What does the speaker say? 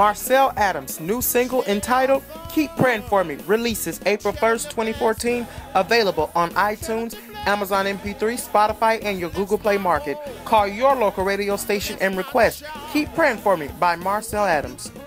Marcel Adams' new single entitled Keep Praying For Me releases April 1st, 2014, available on iTunes, Amazon MP3, Spotify, and your Google Play Market. Call your local radio station and request Keep Praying For Me by Marcel Adams.